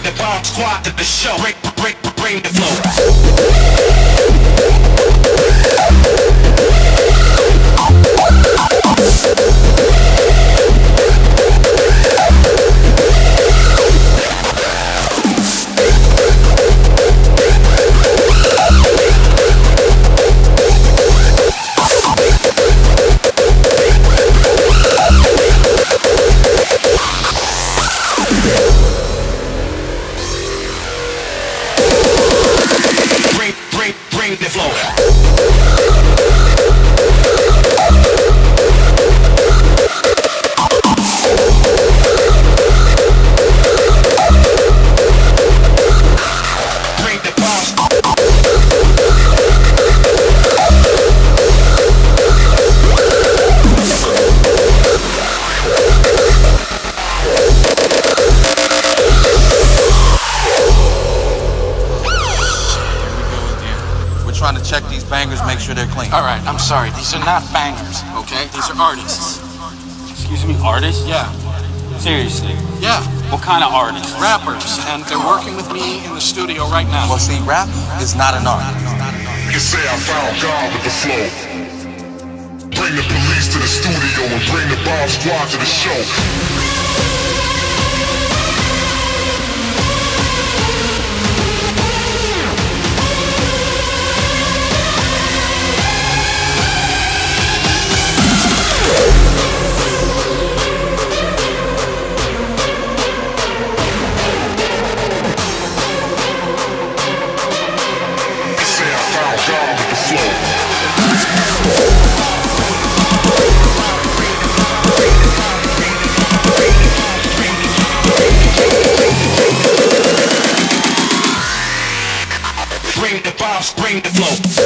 the bomb squad to the show. Bring the flow. Bring the flow. Bring the boss. Trying to check these bangers, make sure they're clean. Alright, I'm sorry. These are not bangers, okay? These are artists. Excuse me, artists? Yeah. Seriously? Yeah. What kind of artists? Rappers. And they're working with me in the studio right now. Well, see, rap is not an art. You say I found God with the flow. Bring the police to the studio and bring the bomb squad to the show. God with the flow. Bring the bombs, bring the flow.